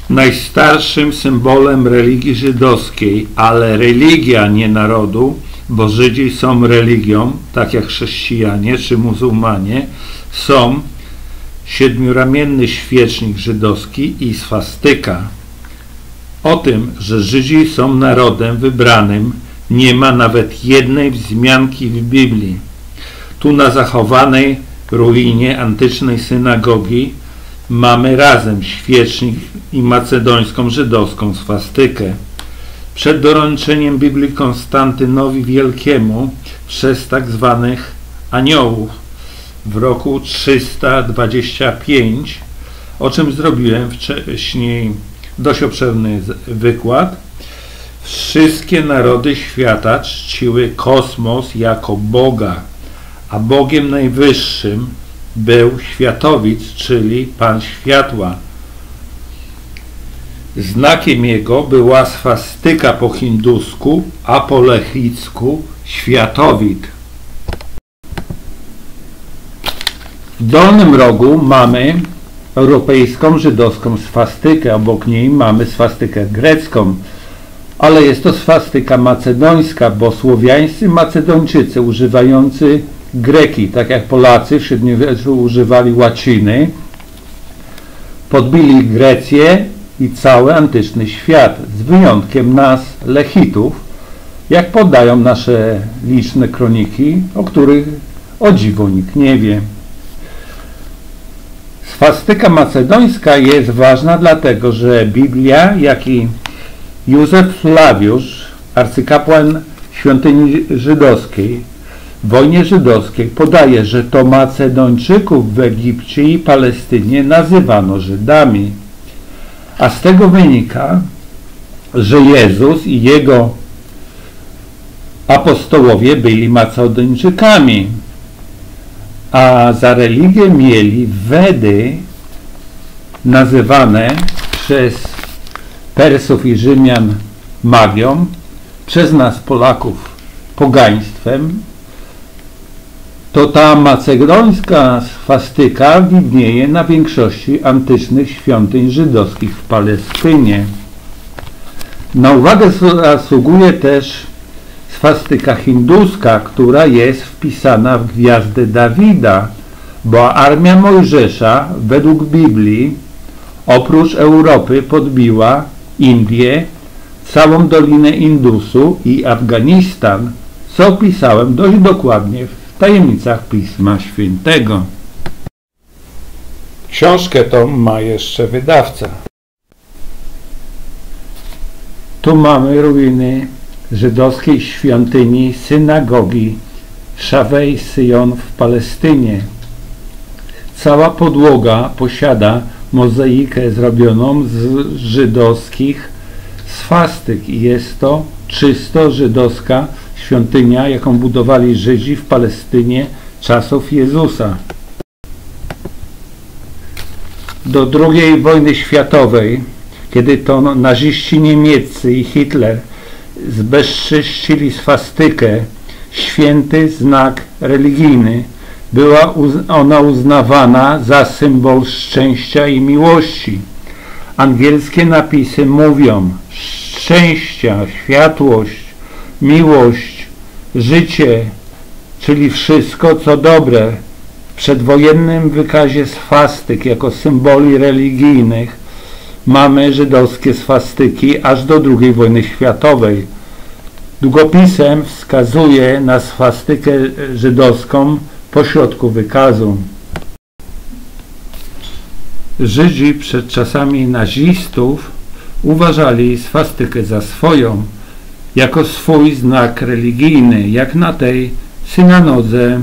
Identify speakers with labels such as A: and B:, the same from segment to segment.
A: Najstarszym symbolem religii żydowskiej, ale religia, nie narodu, bo Żydzi są religią, tak jak chrześcijanie czy muzułmanie, są siedmioramienny świecznik żydowski i swastyka. O tym, że Żydzi są narodem wybranym, nie ma nawet jednej wzmianki w Biblii. Tu na zachowanej ruinie antycznej synagogi mamy razem świecznik i macedońską żydowską swastykę. Przed doręczeniem Biblii Konstantynowi Wielkiemu przez tak zwanych aniołów w roku 325, o czym zrobiłem wcześniej dość obszerny wykład, wszystkie narody świata czciły kosmos jako Boga, a Bogiem najwyższym był Światowidz, czyli Pan Światła. Znakiem jego była swastyka po hindusku, a po lechicku Światowid. W dolnym rogu mamy europejską żydowską swastykę, obok niej mamy swastykę grecką, ale jest to swastyka macedońska, bo słowiańscy Macedończycy używający greki, tak jak Polacy w średniowieczu używali łaciny, podbili Grecję i cały antyczny świat, z wyjątkiem nas, Lechitów, jak podają nasze liczne kroniki, o których o dziwo nikt nie wie. Swastyka macedońska jest ważna dlatego, że Biblia, jak i Józef Flawiusz, arcykapłan świątyni żydowskiej, w wojnie żydowskiej podaje, że to Macedończyków w Egipcie i Palestynie nazywano Żydami. A z tego wynika, że Jezus i jego apostołowie byli Macedończykami, a za religię mieli Wedy, nazywane przez Persów i Rzymian magią, przez nas Polaków pogaństwem. To ta macedońska swastyka widnieje na większości antycznych świątyń żydowskich w Palestynie. Na uwagę zasługuje też swastyka hinduska, która jest wpisana w gwiazdę Dawida, bo armia Mojżesza według Biblii oprócz Europy podbiła Indię, całą Dolinę Indusu i Afganistan, co opisałem dość dokładnie w tajemnicach Pisma Świętego. Książkę tą ma jeszcze wydawca. Tu mamy ruiny żydowskiej świątyni synagogi Szawej Syjon w Palestynie. Cała podłoga posiada mozaikę zrobioną z żydowskich swastyk i jest to czysto żydowska świątynia, jaką budowali Żydzi w Palestynie czasów Jezusa. Do II wojny światowej, kiedy to naziści niemieccy i Hitler zbezcześcili swastykę, święty znak religijny, była ona uznawana za symbol szczęścia i miłości. Angielskie napisy mówią: szczęścia, światłość, miłość, życie, czyli wszystko co dobre. W przedwojennym wykazie swastyk jako symboli religijnych mamy żydowskie swastyki aż do II wojny światowej. Długopisem wskazuje na swastykę żydowską pośrodku wykazu. Żydzi przed czasami nazistów uważali swastykę za swoją, jako swój znak religijny, jak na tej synagodze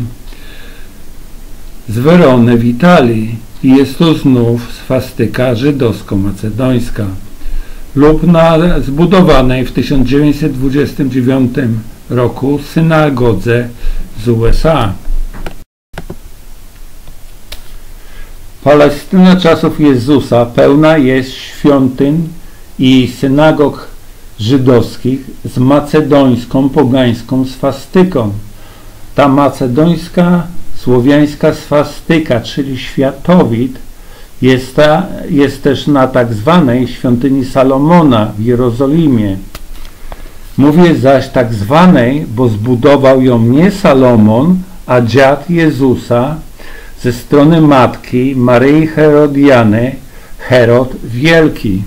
A: z Werony w Italii, i jest to znów swastyka żydowsko-macedońska, lub na zbudowanej w 1929 roku synagodze z USA. Palestyna czasów Jezusa pełna jest świątyń i synagog żydowskich z macedońską pogańską swastyką. Ta macedońska słowiańska swastyka, czyli światowid, Jest też na tak zwanej świątyni Salomona w Jerozolimie. Mówię zaś tak zwanej, bo zbudował ją nie Salomon, a dziad Jezusa ze strony matki Maryi Herodiany, Herod Wielki.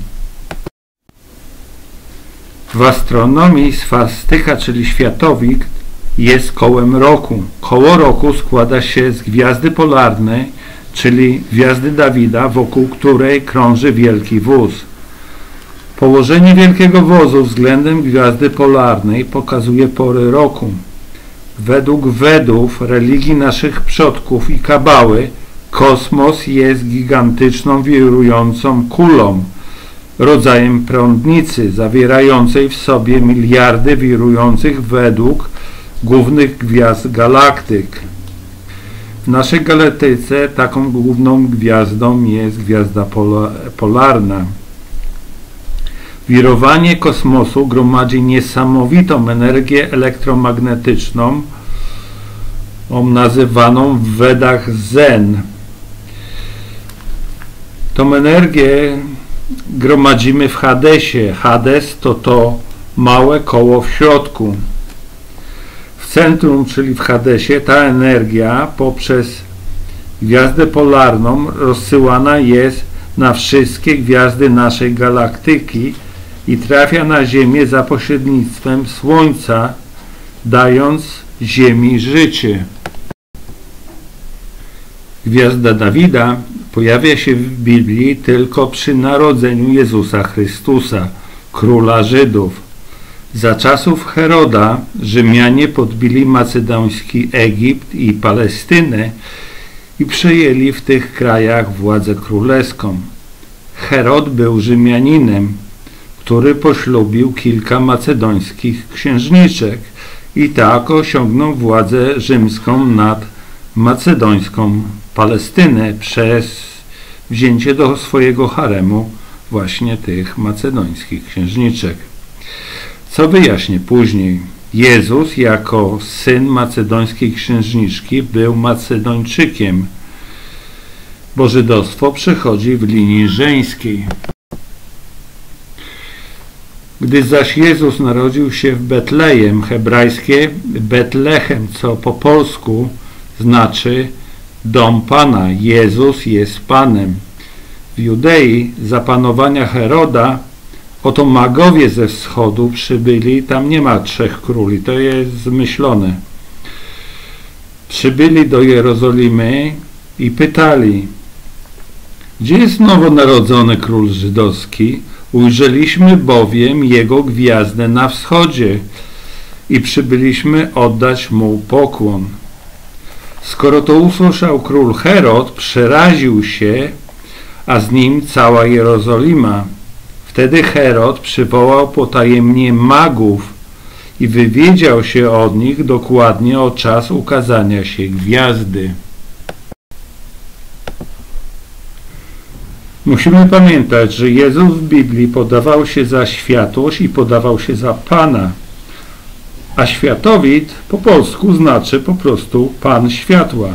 A: W astronomii swastyka, czyli światowik, jest kołem roku. Koło roku składa się z gwiazdy polarnej, czyli gwiazdy Dawida, wokół której krąży wielki wóz. Położenie wielkiego wozu względem gwiazdy polarnej pokazuje pory roku. Według Wedów, religii naszych przodków i kabały, kosmos jest gigantyczną, wirującą kulą, rodzajem prądnicy, zawierającej w sobie miliardy wirujących według głównych gwiazd galaktyk. W naszej galaktyce taką główną gwiazdą jest gwiazda polarna. Wirowanie kosmosu gromadzi niesamowitą energię elektromagnetyczną, nazywaną w Wedach Zen. Tą energię gromadzimy w Hadesie. Hades to małe koło w środku. W centrum, czyli w Hadesie, ta energia poprzez gwiazdę polarną rozsyłana jest na wszystkie gwiazdy naszej galaktyki i trafia na Ziemię za pośrednictwem Słońca, dając Ziemi życie. Gwiazda Dawida pojawia się w Biblii tylko przy narodzeniu Jezusa Chrystusa, króla Żydów. Za czasów Heroda Rzymianie podbili macedoński Egipt i Palestynę i przejęli w tych krajach władzę królewską. Herod był Rzymianinem, który poślubił kilka macedońskich księżniczek i tak osiągnął władzę rzymską nad macedońską Palestynę przez wzięcie do swojego haremu właśnie tych macedońskich księżniczek. Co wyjaśnię później. Jezus jako syn macedońskiej księżniczki był Macedończykiem, bo żydostwo przechodzi w linii żeńskiej. Gdy zaś Jezus narodził się w Betlejem, hebrajskie Betlechem, co po polsku znaczy dom Pana. Jezus jest Panem. W Judei za panowania Heroda oto magowie ze wschodu przybyli, tam nie ma trzech króli, to jest zmyślone. Przybyli do Jerozolimy i pytali: gdzie jest nowonarodzony król żydowski? Ujrzeliśmy bowiem jego gwiazdę na wschodzie i przybyliśmy oddać mu pokłon. Skoro to usłyszał król Herod, przeraził się, a z nim cała Jerozolima. Wtedy Herod przywołał potajemnie magów i wywiedział się od nich dokładnie o czas ukazania się gwiazdy. Musimy pamiętać, że Jezus w Biblii podawał się za światłość i podawał się za Pana, a światowid po polsku znaczy po prostu Pan Światła.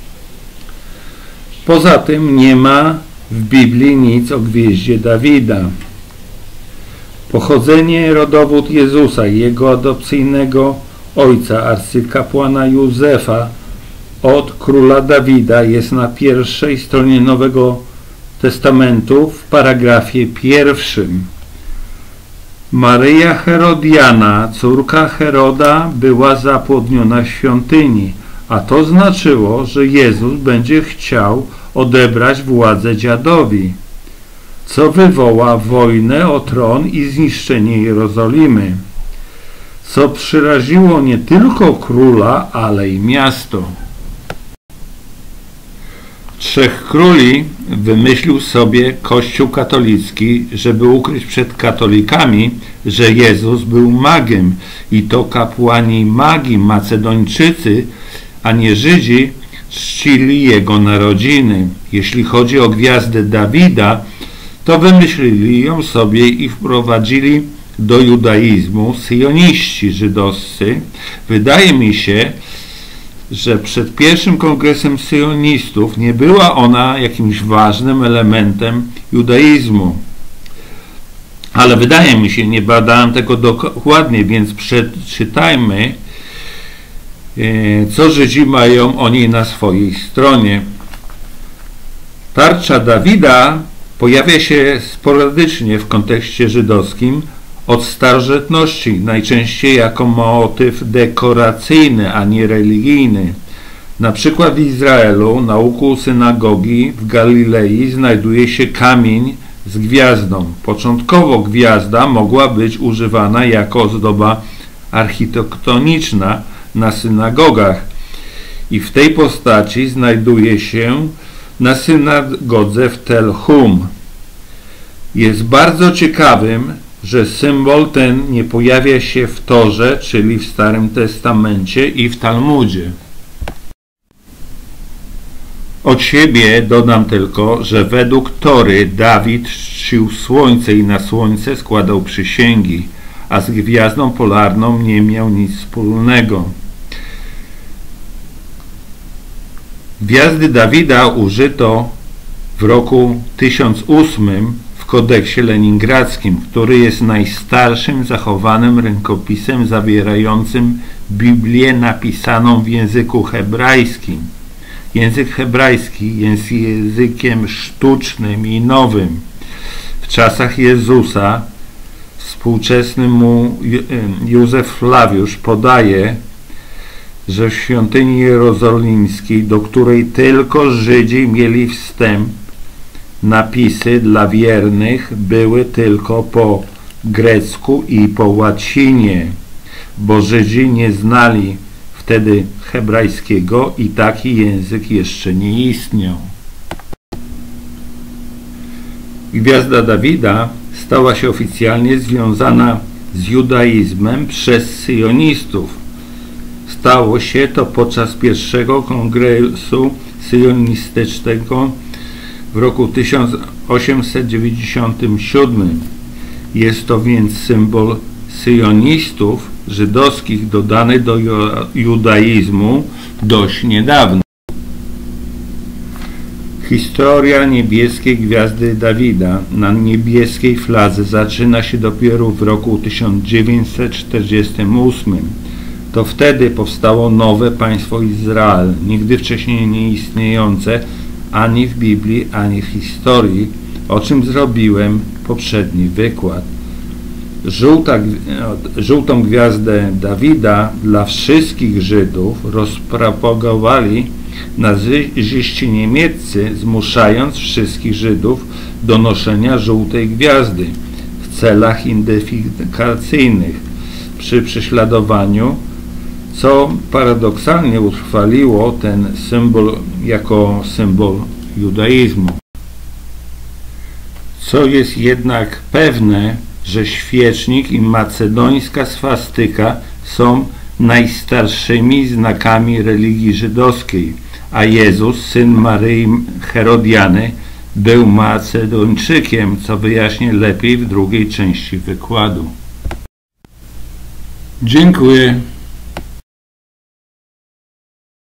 A: Poza tym nie ma w Biblii nic o gwieździe Dawida. Pochodzenie, rodowód Jezusa i jego adopcyjnego ojca, arcykapłana Józefa, od króla Dawida jest na pierwszej stronie Nowego Testamentu w paragrafie 1. Maryja Herodiana, córka Heroda, była zapłodniona w świątyni, a to znaczyło, że Jezus będzie chciał odebrać władzę dziadowi, co wywoła wojnę o tron i zniszczenie Jerozolimy, co przeraziło nie tylko króla, ale i miasto. Trzech króli wymyślił sobie Kościół katolicki, żeby ukryć przed katolikami, że Jezus był magiem i to kapłani magii Macedończycy, a nie Żydzi, czcili jego narodziny. Jeśli chodzi o gwiazdę Dawida, to wymyślili ją sobie i wprowadzili do judaizmu syjoniści żydowscy. Wydaje mi się, że przed pierwszym kongresem syjonistów nie była ona jakimś ważnym elementem judaizmu. Ale wydaje mi się, nie badałem tego dokładnie, więc przeczytajmy, co Żydzi mają o niej na swojej stronie. Tarcza Dawida pojawia się sporadycznie w kontekście żydowskim od starożytności, najczęściej jako motyw dekoracyjny, a nie religijny. Na przykład w Izraelu, na łuku synagogi w Galilei znajduje się kamień z gwiazdą. Początkowo gwiazda mogła być używana jako ozdoba architektoniczna na synagogach i w tej postaci znajduje się na synagodze w Tel Hum. Jest bardzo ciekawym, że symbol ten nie pojawia się w Torze, czyli w Starym Testamencie i w Talmudzie. Od siebie dodam tylko, że według Tory Dawid czcił słońce i na słońce składał przysięgi, a z gwiazdą polarną nie miał nic wspólnego. Gwiazdy Dawida użyto w roku 1008 w kodeksie leningradzkim, który jest najstarszym zachowanym rękopisem zawierającym Biblię napisaną w języku hebrajskim. Język hebrajski jest językiem sztucznym i nowym. W czasach Jezusa współczesny mu Józef Flawiusz podaje, że w świątyni jerozolimskiej, do której tylko Żydzi mieli wstęp, napisy dla wiernych były tylko po grecku i po łacinie, bo Żydzi nie znali wtedy hebrajskiego i taki język jeszcze nie istniał. Gwiazda Dawida stała się oficjalnie związana z judaizmem przez syjonistów. Stało się to podczas pierwszego kongresu syjonistycznego w roku 1897. Jest to więc symbol syjonistów żydowskich dodany do judaizmu dość niedawno. Historia niebieskiej gwiazdy Dawida na niebieskiej fladze zaczyna się dopiero w roku 1948. To wtedy powstało nowe państwo Izrael, nigdy wcześniej nie istniejące ani w Biblii, ani w historii, o czym zrobiłem poprzedni wykład. Żółtą gwiazdę Dawida dla wszystkich Żydów rozpropagowali naziści niemieccy, zmuszając wszystkich Żydów do noszenia żółtej gwiazdy w celach identyfikacyjnych przy prześladowaniu, co paradoksalnie utrwaliło ten symbol jako symbol judaizmu. Co jest jednak pewne, że świecznik i macedońska swastyka są najstarszymi znakami religii żydowskiej, a Jezus, syn Maryi Herodiany, był Macedończykiem, co wyjaśnię lepiej w drugiej części wykładu. Dziękuję.